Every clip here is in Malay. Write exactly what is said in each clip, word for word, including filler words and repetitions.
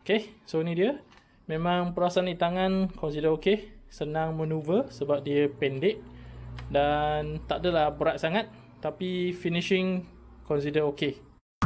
Okay, so ni dia. Memang perasan di tangan consider okay. Senang maneuver sebab dia pendek dan tak adalah berat sangat, tapi finishing consider okay.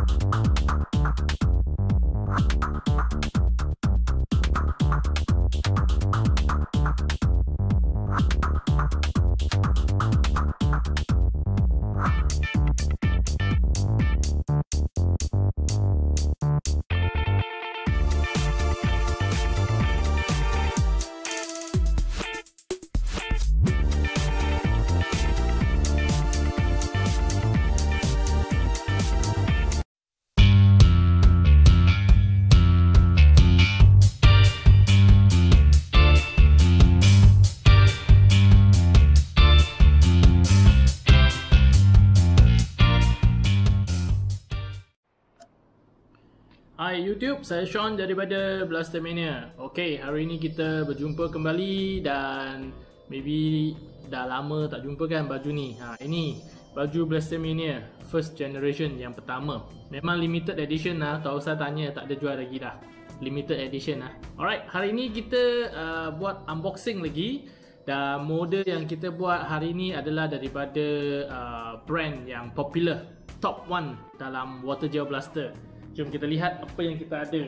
Hai YouTube, saya Sean daripada Blastermania. Ok, hari ini kita berjumpa kembali dan maybe dah lama tak jumpa kan baju ni. Ha, ini baju Blastermania first generation yang pertama. Memang limited edition lah, tak usah tanya, tak ada jual lagi dah. Limited edition lah. Alright, hari ini kita uh, buat unboxing lagi. Dan model yang kita buat hari ini adalah daripada uh, brand yang popular, top one dalam water gel blaster. Jom kita lihat apa yang kita ada.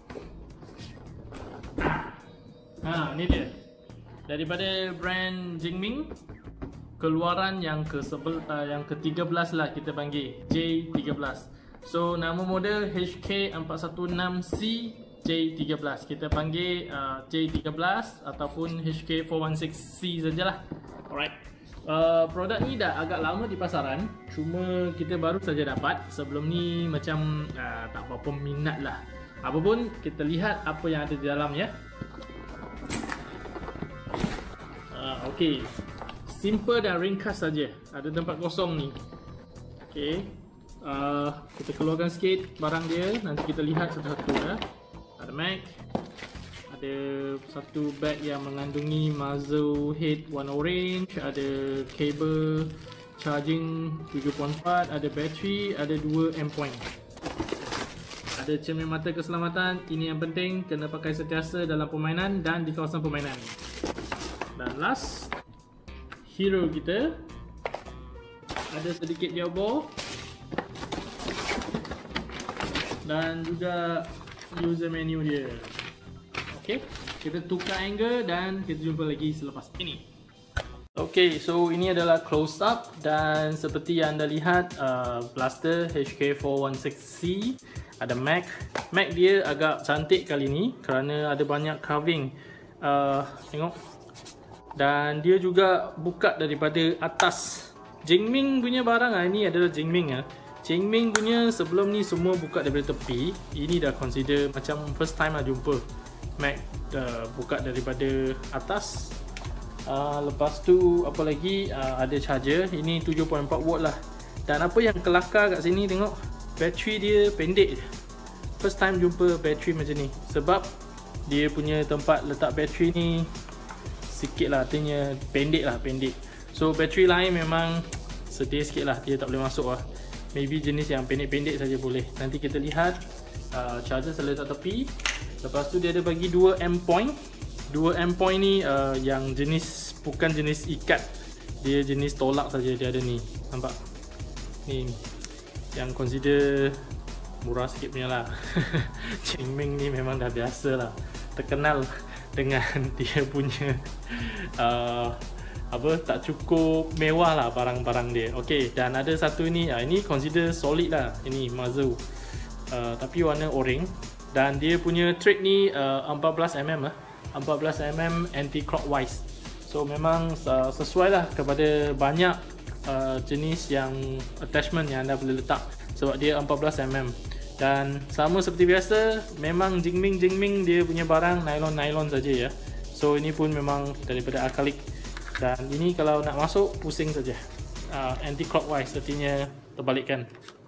Ha, ni dia. Daripada brand Jingming, keluaran yang ke uh, yang ke tiga belas lah kita panggil, J tiga belas. So nama model H K empat satu enam C J tiga belas. Kita panggil uh, J tiga belas ataupun H K empat satu enam C sajalah. Alright. Uh, produk ni dah agak lama di pasaran, cuma kita baru saja dapat. Sebelum ni macam uh, tak berapa minat lah. Apapun, kita lihat apa yang ada di dalam ya. uh, Ok, simple dan ringkas saja. Ada tempat kosong ni. Ok, uh, kita keluarkan sikit barang dia. Nanti kita lihat satu-satu ya. Ada mag, ada satu bag yang mengandungi muzzle head warna orange, ada kabel charging tujuh titik empat, ada bateri, ada dua amp point. Ada cermin mata keselamatan, ini yang penting, kena pakai sentiasa dalam permainan dan di kawasan permainan. Dan last, hero kita ada sedikit gearbox dan juga user menu dia. Ok, kita tukar angle dan kita jumpa lagi selepas ini. Ok, so ini adalah close up dan seperti yang anda lihat uh, blaster H K empat satu enam C ada mag. Mag dia agak cantik kali ni kerana ada banyak carving. Uh, tengok. Dan dia juga buka daripada atas. Jingming punya barang lah, ini adalah Jingming lah. Jingming punya sebelum ni semua buka daripada tepi. Ini dah consider macam first time lah jumpa mag uh, buka daripada atas. uh, Lepas tu apa lagi, uh, ada charger. Ini tujuh titik empat watt lah. Dan apa yang kelakar kat sini, tengok bateri dia pendek. First time jumpa bateri macam ni. Sebab dia punya tempat letak bateri ni sikit lah, artinya pendek lah, pendek. So bateri lain memang sedih sikit lah, dia tak boleh masuk lah. Maybe jenis yang pendek-pendek saja boleh. Nanti kita lihat. uh, Charger saya letak tepi. Lepas tu dia ada bagi dua amp point. dua amp point ni uh, yang jenis, bukan jenis ikat. Dia jenis tolak saja dia ada ni. Nampak? Ni, ni. Yang consider murah sikit punya lah. Jingming ni memang dah biasa lah, terkenal dengan dia punya uh, apa, tak cukup mewah lah barang-barang dia. Ok, dan ada satu ni, uh, ini consider solid lah. Ini muzzle uh, tapi warna orange. Dan dia punya thread ni uh, empat belas milimeter lah, empat belas milimeter anti-clockwise. So memang uh, sesuai lah kepada banyak uh, jenis yang attachment yang anda boleh letak. Sebab dia empat belas milimeter. Dan sama seperti biasa, memang Jingming Jingming dia punya barang nylon-nylon saja ya. So ini pun memang daripada akrilik. Dan ini kalau nak masuk, pusing saja. uh, Anti-clockwise, artinya terbalikkan.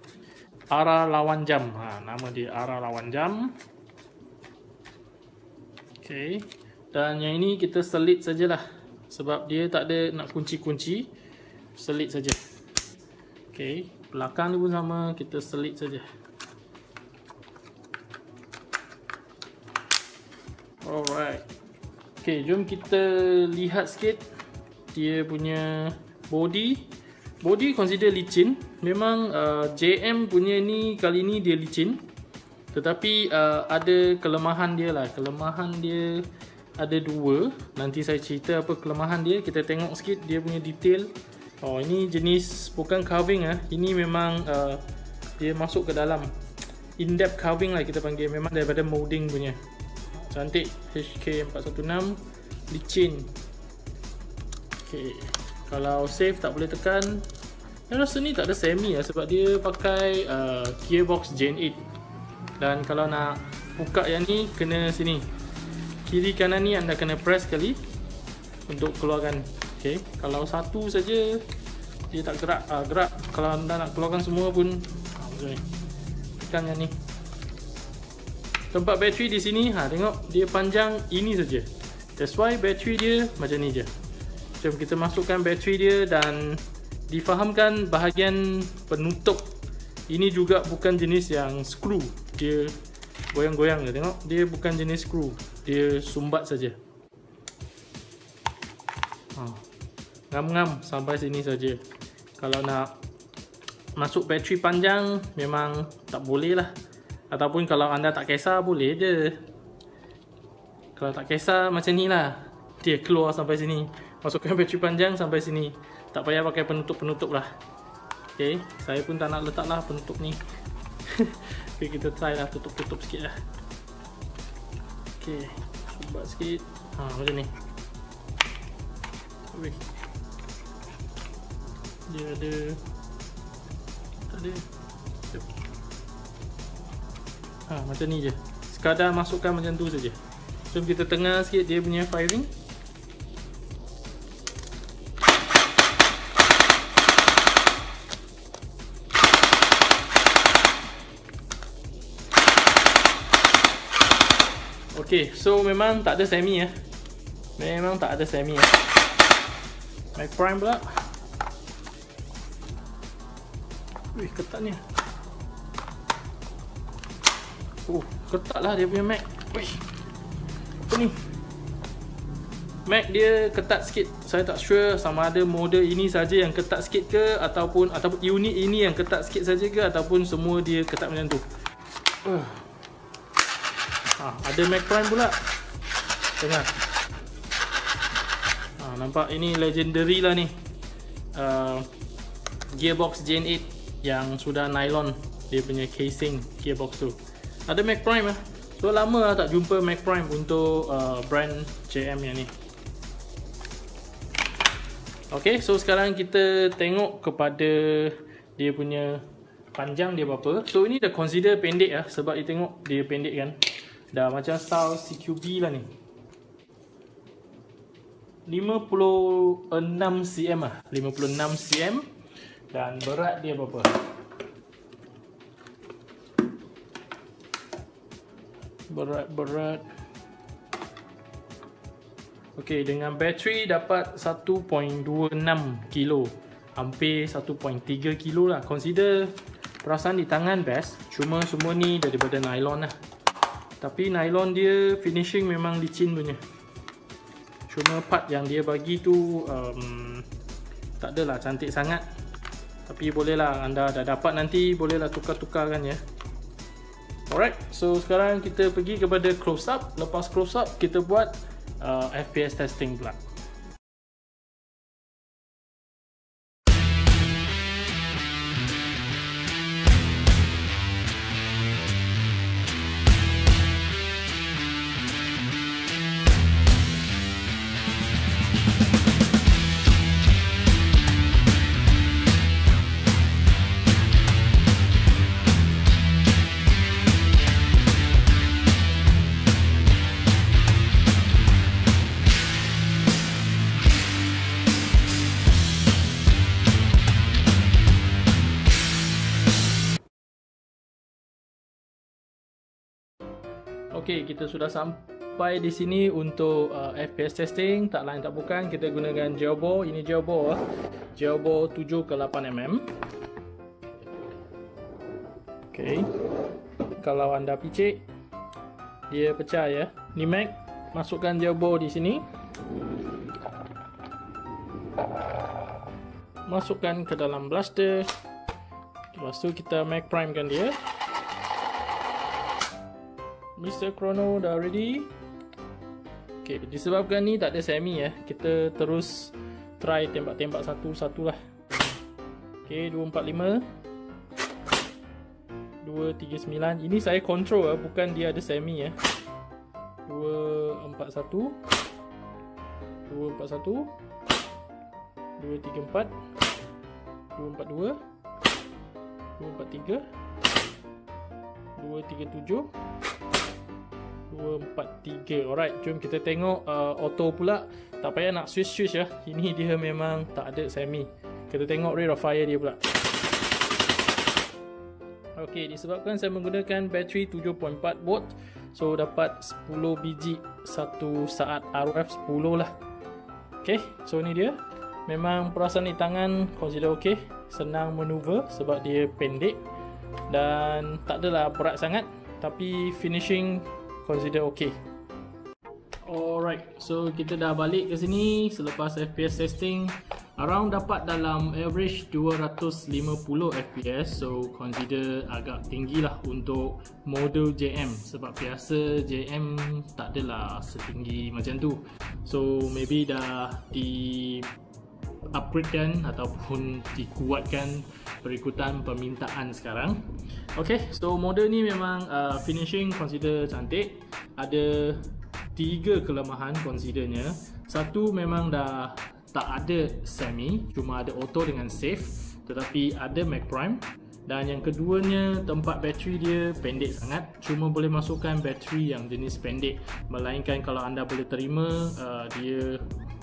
Arah lawan jam, ha, nama dia arah lawan jam. Ok, dan yang ini kita selit sajalah, sebab dia tak ada nak kunci-kunci. Selit saja. Ok, belakang ni pun sama, kita selit saja. Alright. Okay, jom kita lihat sikit dia punya body. Body consider licin. Memang uh, J M punya ni kali ni dia licin. Tetapi uh, ada kelemahan dia lah. Kelemahan dia ada dua. Nanti saya cerita apa kelemahan dia. Kita tengok sikit dia punya detail. Oh, ini jenis bukan carving ah. Ini memang uh, dia masuk ke dalam in-depth carving lah kita panggil. Memang daripada molding punya. Cantik. H K empat satu enam licin. Okay. Kalau save tak boleh tekan. Saya rasa ni tak ada semi lah sebab dia pakai uh, gearbox Gen eight. Dan kalau nak buka yang ni kena sini. Kiri kanan ni anda kena press sekali untuk keluarkan. Okay. Kalau satu saja dia tak gerak. Uh, gerak. Kalau anda nak keluarkan semua pun uh, macam ni. Tekan yang ni. Tempat bateri di sini, ha, tengok dia panjang ini saja. That's why bateri dia macam ni je. Jom kita masukkan bateri dia dan difahamkan bahagian penutup. Ini juga bukan jenis yang screw. Dia goyang-goyang je, tengok. Dia bukan jenis screw. Dia sumbat saja. Ha. Ngam-ngam sampai sini saja. Kalau nak masuk bateri panjang memang tak boleh lah. Ataupun kalau anda tak kisah boleh je. Kalau tak kisah macam ni lah. Dia keluar sampai sini. Masukkan bateri panjang sampai sini. Tak payah pakai penutup-penutup lah. Okay, saya pun tak nak letak lah penutup ni. Okay, kita try lah tutup-tutup sikit lah. Okay, buat sikit. Ha, macam ni. Wih. Dia ada. Tak ada. Jom. Ha, macam ni je. Sekadar masukkan macam tu saja. Jom kita tengah sikit dia punya firing. Okay, so memang tak ada semi ya. Memang tak ada semi ya. Mag prime pula. Wih, ketat ni. Oh, ketat lah dia punya mag. Wih, apa ni? Mag dia ketat sikit. Saya tak sure sama ada model ini saja yang ketat sikit ke ataupun ataupun unit ini yang ketat sikit saja ke ataupun semua dia ketat macam tu. Uh. Ha, ada mag prime pula. Tengah. Ha, nampak ini legendary lah ni. Uh, gearbox Gen eight yang sudah nylon dia punya casing gearbox tu. Ada mag prime lah. So lama lah tak jumpa mag prime untuk uh, brand J M yang ni. Okay, so sekarang kita tengok kepada dia punya panjang dia berapa. So ini dah consider pendek lah sebab dia tengok dia pendek kan. Dah macam style C Q B lah ni. lima puluh enam sentimeter lah. lima puluh enam sentimeter. Dan berat dia berapa? Berat-berat. Okey, dengan bateri dapat satu perpuluhan dua enam kilo. Hampir satu perpuluhan tiga kilo lah. Consider perasaan di tangan best. Cuma semua ni daripada nylon lah. Tapi nylon dia finishing memang licin punya. Cuma part yang dia bagi tu um, tak adalah cantik sangat. Tapi bolehlah anda dah dapat nanti bolehlah tukar-tukarkan ya. Alright, so sekarang kita pergi kepada close up. Lepas close up kita buat uh, F P S testing pula. Okey, kita sudah sampai di sini untuk uh, F P S testing. Tak lain tak bukan, kita gunakan Geobo. Ini Geobo uh, Geobo tujuh ke lapan milimeter. Okey. Kalau anda picit, dia pecah ya. Ni mag masukkan gearbox di sini. Masukkan ke dalam blaster. Lepas tu kita mag prime kan dia. Mister Chrono dah ready. Okay, disebabkan ni tak ada semi ya, kita terus try tembak-tembak satu-satu lah. Okay, dua empat lima, dua tiga sembilan. Ini saya control lah, bukan dia ada semi ya. Dua empat satu, dua empat satu, dua tiga empat, dua empat dua, dua empat tiga, dua tiga tujuh, dua empat tiga. Alright, jom kita tengok uh, auto pula. Tak payah nak switch-switch ya. Ini dia memang tak ada semi. Kita tengok rate of fire dia pula. Ok, disebabkan saya menggunakan bateri tujuh titik empat volt, so dapat sepuluh biji satu saat, R O F sepuluh lah. Ok, so ni dia. Memang perasan di tangan consider ok. Senang maneuver sebab dia pendek dan tak adalah berat sangat, tapi finishing consider ok. Alright, so kita dah balik ke sini selepas F P S testing. Around dapat dalam average dua ratus lima puluh F P S, so consider agak tinggi lah untuk model J M, sebab biasa J M tak adalah setinggi macam tu. So maybe dah di upgrade kan ataupun dikuatkan berikutan permintaan sekarang. Ok, so model ni memang uh, finishing consider cantik. Ada tiga kelemahan considernya. Satu, memang dah tak ada semi, cuma ada auto dengan safe, tetapi ada mag prime. Dan yang keduanya, tempat bateri dia pendek sangat, cuma boleh masukkan bateri yang jenis pendek, melainkan kalau anda boleh terima uh, dia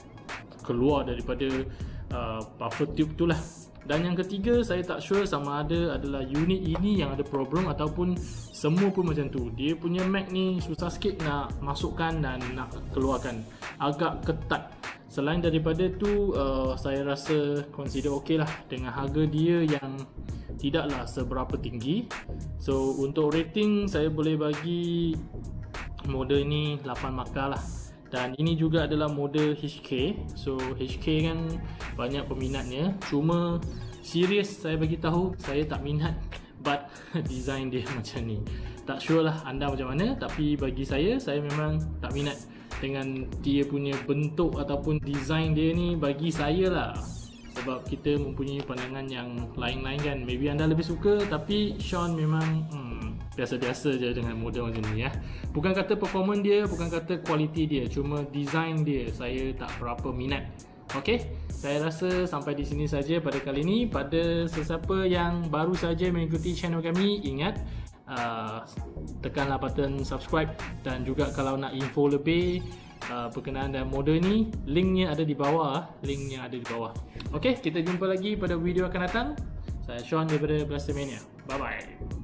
keluar daripada uh, buffer tube tu lah. Dan yang ketiga, saya tak sure sama ada adalah unit ini yang ada problem ataupun semua pun macam tu. Dia punya mag ni susah sikit nak masukkan dan nak keluarkan, agak ketat. Selain daripada tu, uh, saya rasa consider ok lah dengan harga dia yang tidaklah seberapa tinggi. So untuk rating, saya boleh bagi model ni lapan markah lah. Dan ini juga adalah model H K. So H K kan banyak peminatnya. Cuma serius saya bagi tahu, saya tak minat but design dia macam ni. Tak sure lah anda macam mana, tapi bagi saya, saya memang tak minat dengan dia punya bentuk ataupun design dia ni. Bagi saya lah, sebab kita mempunyai pandangan yang lain-lain kan. Maybe anda lebih suka, tapi Sean memang hmm, biasa-biasa je dengan model macam ni ya. Bukan kata performance dia, bukan kata kualiti dia, cuma design dia saya tak berapa minat. Ok, saya rasa sampai di sini saja pada kali ini. Pada sesiapa yang baru saja mengikuti channel kami, ingat uh, tekanlah button subscribe. Dan juga kalau nak info lebih uh, berkenaan dengan model ni, linknya ada di bawah. Linknya ada di bawah. Ok, kita jumpa lagi pada video akan datang. Saya Sean daripada Blastermania. Bye bye.